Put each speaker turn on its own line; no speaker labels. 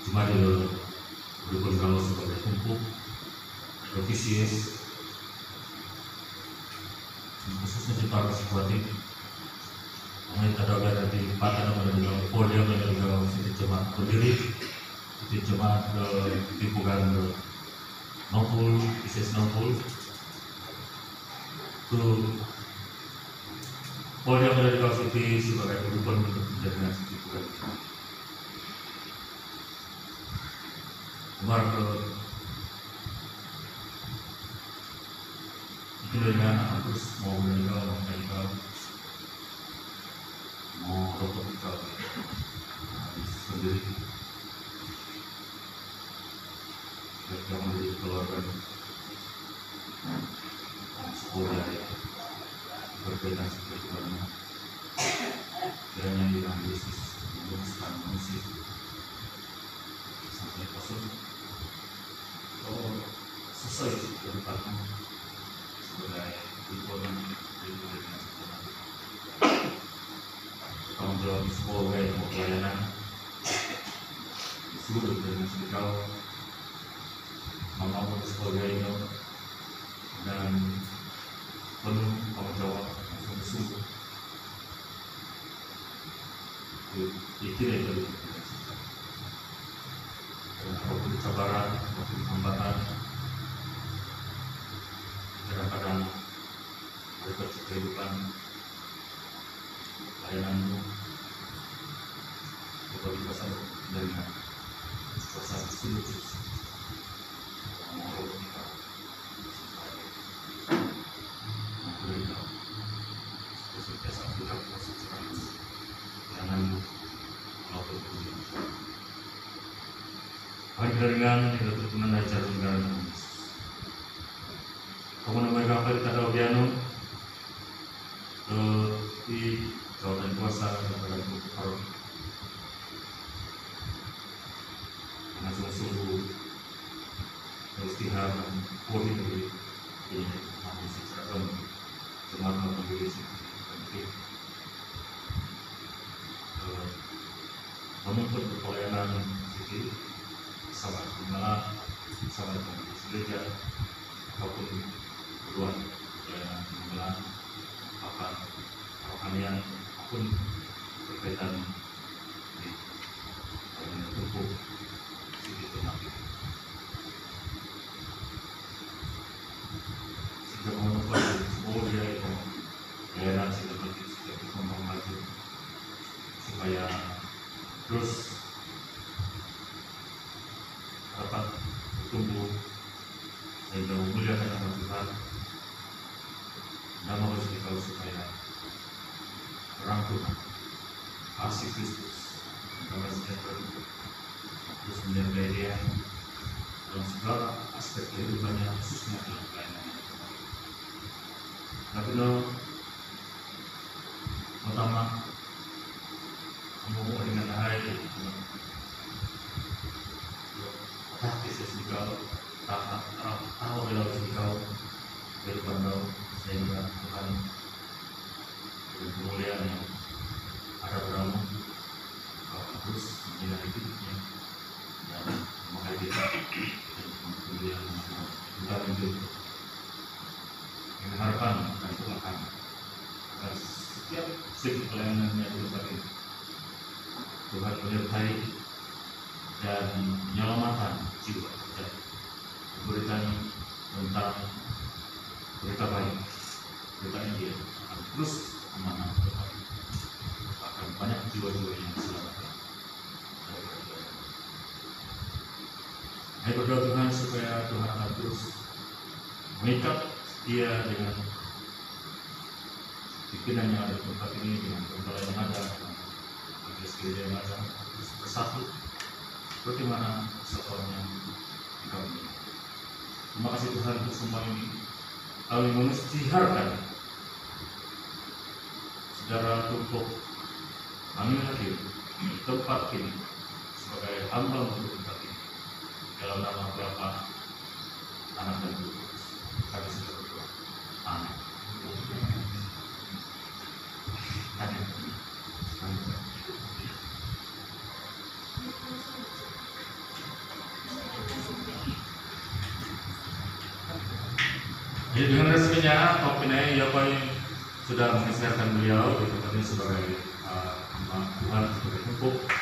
cuma dia berikut kalau sebagai kumpul ofisies khususnya di para psikotik kami terdapat dari 4 ada dari podium dari sisi jemaat berdiri sisi jemaat tipukan novel isis novel itu podium dari sisi sebagai kehidupan untuk menjadikan tipukan kemar ke itu dengan terus mau meninggal mau rokok kita sendiri yang menjadi keluarga sekolah berbeda seperti mana kiranya dalam Yesus meneruskan manusia sampai kosong selesai kehidupanmu sebagai kehidupan tanggung jawab sekolah yang mau pelayanan disuruh dengan sedikau mampu sebagainya dan penuh tanggung jawab sungguh-sungguh itu dari apapun cabaran, apapun hambatan kadang-kadang mereka kehidupan layananmu dapat dipasang dengan kuasa sungguh dengan tidak terkenal dari cara negara Yesus. Kemudian mereka kita tahu piano di kawasan kuasa kepada Tuhan. Karena sungguh istihar dan poli dari manusia seragam jemaat mengambil penting menuntut pelayanan sedikit sahabat mengalah sahabat gereja ataupun keluar pelayanan mengalah apa rohanian apapun berkaitan di pelayanan tubuh sedikit mati sehingga menemukan semua dia itu pelayanan sedikit berkembang maju supaya terus dapat bertumbuh sehingga memuliakan nama Tuhan. Nama harus dikau supaya terang Tuhan, kasih Kristus, damai sejahtera terus menyertai dia dalam segala aspek kehidupannya, khususnya dalam pelayanan. Tapi pertama kamu dengan hari kau tahu bila kau berpandang sehingga Tuhan dengan kemuliaan yang ada padamu kau terus menjaga hidupnya dan memakai kita dengan kemuliaan Tuhan hidup dengan harapan dan Tuhan agar setiap segi pelayanannya dilakukan Tuhan menyertai dan menyelamatkan jiwa dan memberikan tentang berita baik, berita Injil akan terus amanah Tuhan akan banyak jiwa-jiwa yang diselamatkan. Saya berdoa Tuhan supaya Tuhan akan terus mengikat dia dengan pimpinan yang ada di tempat ini, dengan pembalaan yang ada, dengan majelis gereja yang ada, terus bersatu seperti mana seorang yang engkau ini. Terima kasih Tuhan untuk semua ini. Kami mengisytiharkan saudara tumpuk kami hadir di tempat ini sebagai hamba untuk tempat ini dalam nama Bapa, Anak dan Roh Kudus. Kami sudah berdoa. Amin. Amin. Ya, dengan resminya Topinai Yapai sudah mengisyaratkan beliau gitu, sebagai hamba Tuhan sebagai empuk